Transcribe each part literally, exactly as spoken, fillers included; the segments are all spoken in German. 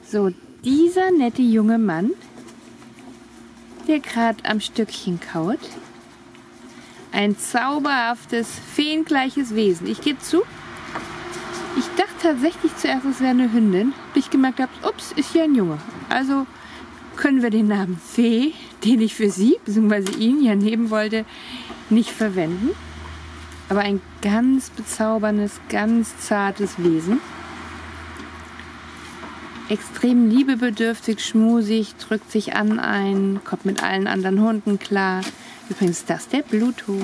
So, dieser nette junge Mann, der gerade am Stückchen kaut. Ein zauberhaftes, feengleiches Wesen. Ich gebe zu, ich dachte tatsächlich zuerst, es wäre eine Hündin, bis ich gemerkt habe, ups, ist hier ein Junge. Also können wir den Namen Fee, den ich für sie, bzw. ihn ja nehmen wollte, nicht verwenden. Aber ein ganz bezauberndes, ganz zartes Wesen. Extrem liebebedürftig, schmusig, drückt sich an ein, kommt mit allen anderen Hunden klar. Übrigens ist das der Pluto.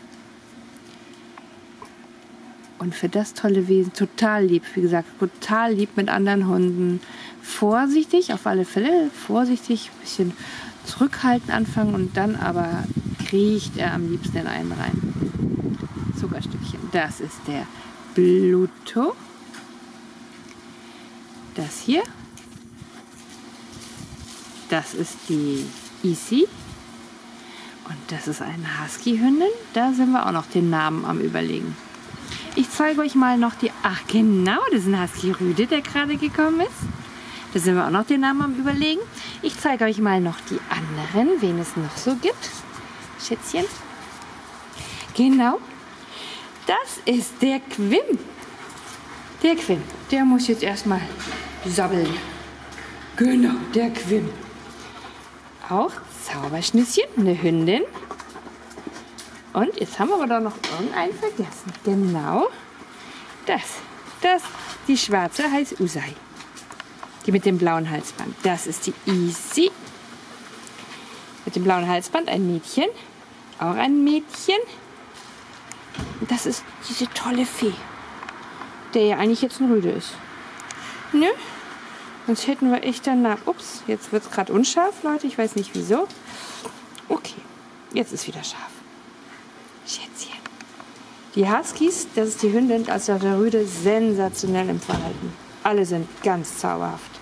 Und für das tolle Wesen, total lieb, wie gesagt, total lieb mit anderen Hunden. Vorsichtig, auf alle Fälle, vorsichtig, ein bisschen zurückhaltend anfangen und dann aber kriecht er am liebsten in einen rein. Zuckerstückchen, das ist der Pluto. Das hier, das ist die Isi und das ist eine Husky-Hündin. Da sind wir auch noch den Namen am Überlegen. Ich zeige euch mal noch die, ach genau, das ist ein Husky-Rüde, der gerade gekommen ist. Da sind wir auch noch den Namen am Überlegen. Ich zeige euch mal noch die anderen, wen es noch so gibt. Schätzchen. Genau, das ist der Quim. Der Quim, der muss jetzt erstmal sabbeln. Genau, der Quim. Auch Zauberschnüsschen, eine Hündin. Und jetzt haben wir aber doch noch irgendeinen vergessen. Genau, das. Das, die schwarze heißt Usai. Die mit dem blauen Halsband. Das ist die Isi. Mit dem blauen Halsband ein Mädchen. Auch ein Mädchen. Und das ist diese tolle Fee, der ja eigentlich jetzt ein Rüde ist. Nö, sonst hätten wir echt danach... Ups, jetzt wird es gerade unscharf, Leute. Ich weiß nicht wieso. Okay, jetzt ist wieder scharf. Schätzchen. Die Huskies, das ist die Hündin, also der Rüde, sensationell im Verhalten. Alle sind ganz zauberhaft.